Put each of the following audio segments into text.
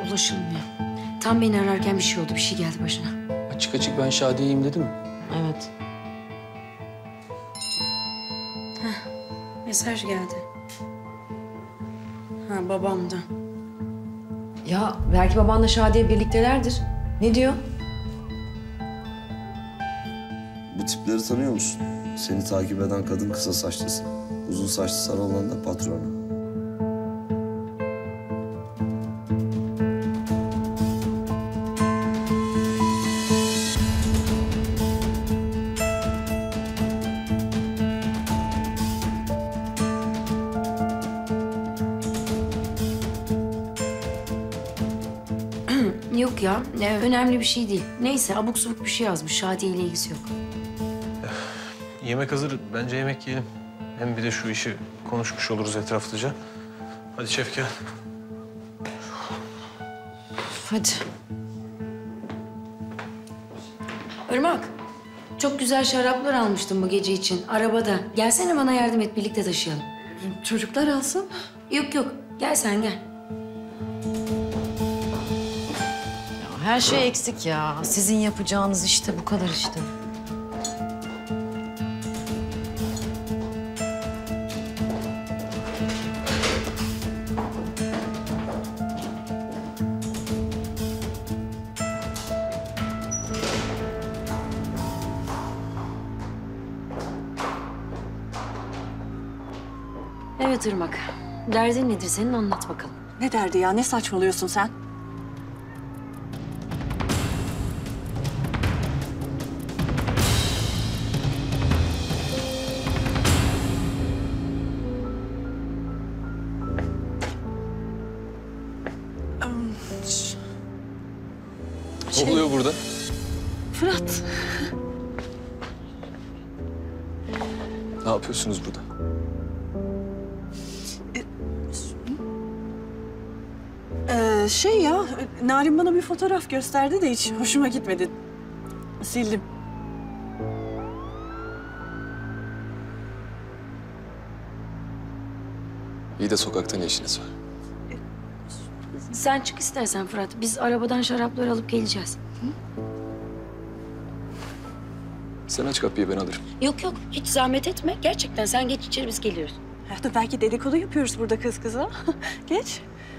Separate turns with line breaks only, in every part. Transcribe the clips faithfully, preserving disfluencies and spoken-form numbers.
ulaşılmıyor. Tam beni ararken bir şey oldu, bir şey geldi başına.
Açık açık ben Şadiye'yim dedim mi?
Evet. Heh, mesaj geldi. Ha, babamdan.
Ya belki babanla Şadiye birliktelerdir. Ne diyor?
Bu tipleri tanıyor musun? Seni takip eden kadın kısa saçlısı. Uzun saçlı sarı olan da patronu.
Yok ya, ne, önemli bir şey değil. Neyse, abuk subuk bir şey yazmış. Şadiye ile ilgisi yok.
Yemek hazır. Bence yemek yiyelim. Hem bir de şu işi konuşmuş oluruz etraflıca. Hadi şef gel.
Hadi.
Irmak, çok güzel şaraplar almıştım bu gece için. Arabada. Gelsene bana yardım et, birlikte taşıyalım.
Çocuklar alsın.
Yok yok, gel sen gel.
Her şey eksik ya. Sizin yapacağınız işte bu kadar işte.
Evet Irmak, derdin nedir senin, anlat bakalım.
Ne derdi ya? Ne saçmalıyorsun sen?
Ne oluyor burada?
Fırat.
Ne yapıyorsunuz burada?
Ee, şey ya, Narin bana bir fotoğraf gösterdi de hiç hoşuma gitmedi. Sildim.
İyi de sokakta ne işiniz var?
Sen çık istersen Fırat, biz arabadan şarapları alıp geleceğiz.
Sen aç kapıyı, ben alırım.
Yok yok, hiç zahmet etme. Gerçekten sen geç içeri, biz geliyoruz.
Ya dur, belki dedikodu yapıyoruz burada kız kıza. Geç.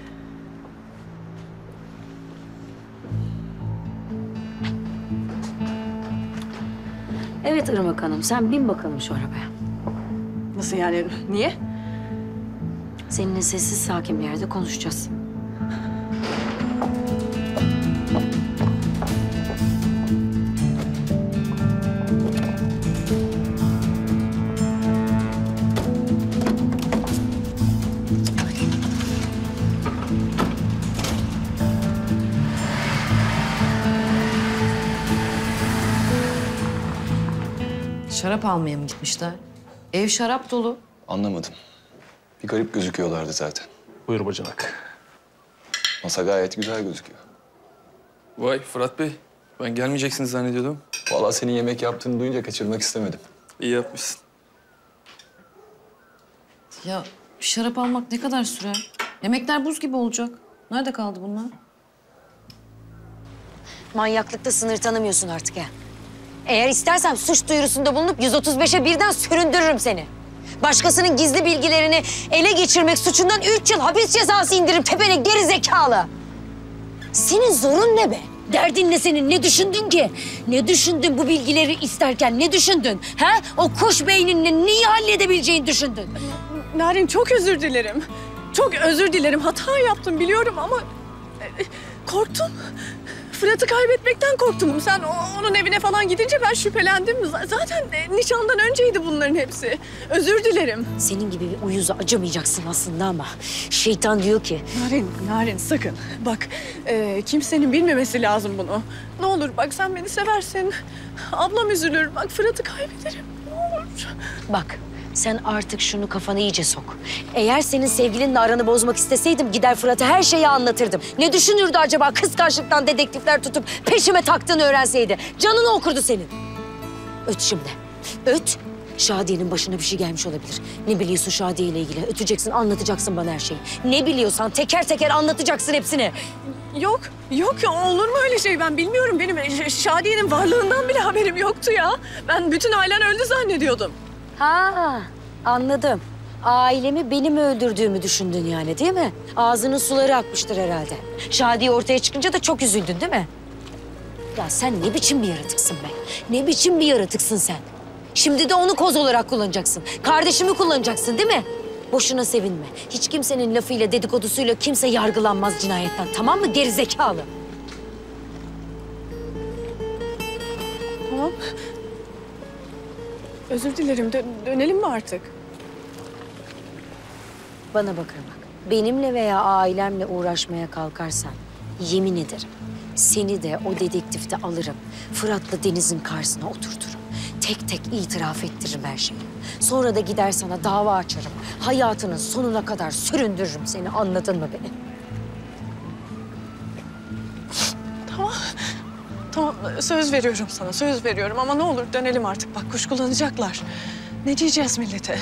Evet Irmak Hanım, sen bin bakalım şu arabaya.
Nasıl yani? Niye?
Seninle sessiz sakin bir yerde konuşacağız.
Şarap almaya mı gitmişler? Ev şarap dolu.
Anlamadım. Bir garip gözüküyorlardı zaten.
Buyur bacanak.
Masa gayet güzel gözüküyor.
Vay Fırat Bey, ben gelmeyeceksiniz zannediyordum.
Vallahi senin yemek yaptığını duyunca kaçırmak istemedim.
İyi yapmışsın.
Ya şarap almak ne kadar sürer? Yemekler buz gibi olacak. Nerede kaldı bunlar?
Manyaklıkta sınır tanımıyorsun artık ha. Eğer istersen suç duyurusunda bulunup yüz otuz beşe birden süründürürüm seni. Başkasının gizli bilgilerini ele geçirmek suçundan üç yıl hapis cezası indiririm tepene geri zekalı. Senin zorun ne be? Derdin ne senin? Ne düşündün ki? Ne düşündün bu bilgileri isterken? Ne düşündün? Ha? O kuş beyninle neyi halledebileceğini düşündün?
Narin, çok özür dilerim. Çok özür dilerim. Hata yaptım biliyorum ama e, korktum. Fırat'ı kaybetmekten korktum. Sen o- onun evine falan gidince ben şüphelendim. Z- Zaten e, nişandan önceydi bunların hepsi. Özür dilerim.
Senin gibi bir uyuza acımayacaksın aslında ama şeytan diyor ki...
Narin, Narin sakın. Bak, e, kimsenin bilmemesi lazım bunu. Ne olur bak, sen beni seversin. Ablam üzülür. Bak, Fırat'ı kaybederim. Ne olur.
Bak, sen artık şunu kafana iyice sok. Eğer senin sevgilinle aranı bozmak isteseydim gider Fırat'a her şeyi anlatırdım. Ne düşünürdü acaba kıskançlıktan dedektifler tutup peşime taktığını öğrenseydi? Canını okurdu senin. Öt şimdi. Öt. Şadiye'nin başına bir şey gelmiş olabilir. Ne biliyorsun Şadiye ile ilgili? Öteceksin, anlatacaksın bana her şeyi. Ne biliyorsan teker teker anlatacaksın hepsini.
Yok, yok ya olur mu öyle şey? Ben bilmiyorum. Benim Ş- Şadiye'nin varlığından bile haberim yoktu ya. Ben bütün ailen öldü zannediyordum.
Ha, anladım. Ailemi benim öldürdüğümü düşündün yani değil mi? Ağzının suları akmıştır herhalde. Şadiye ortaya çıkınca da çok üzüldün değil mi? Ya sen ne biçim bir yaratıksın be? Ne biçim bir yaratıksın sen? Şimdi de onu koz olarak kullanacaksın. Kardeşimi kullanacaksın değil mi? Boşuna sevinme. Hiç kimsenin lafıyla, dedikodusuyla kimse yargılanmaz cinayetten. Tamam mı gerizekalı?
Tamam. Özür dilerim. Dö- dönelim mi artık?
Bana bakın bak. Benimle veya ailemle uğraşmaya kalkarsan yemin ederim seni de o dedektifte alırım. Fırat'la Deniz'in karşısına oturturum. Tek tek itiraf ettiririm her şeyi. Sonra da gider sana dava açarım. Hayatının sonuna kadar süründürürüm seni. Anladın mı beni?
Tamam. Tamam söz veriyorum sana. Söz veriyorum ama ne olur dönelim artık. Bak kuşkulanacaklar. Ne diyeceğiz millete?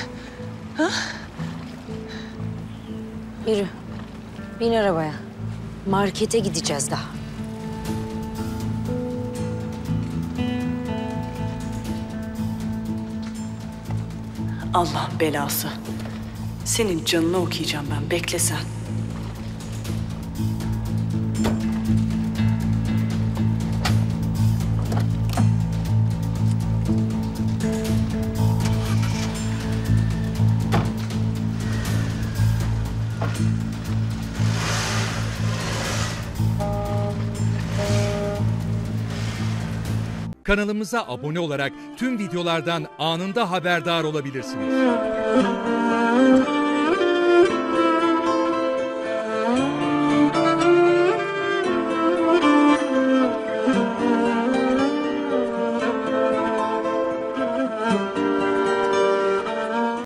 Yürü. Bin arabaya. Markete gideceğiz daha.
Allah belası. Senin canını okuyacağım ben. Bekle sen.
Kanalımıza abone olarak tüm videolardan anında haberdar olabilirsiniz.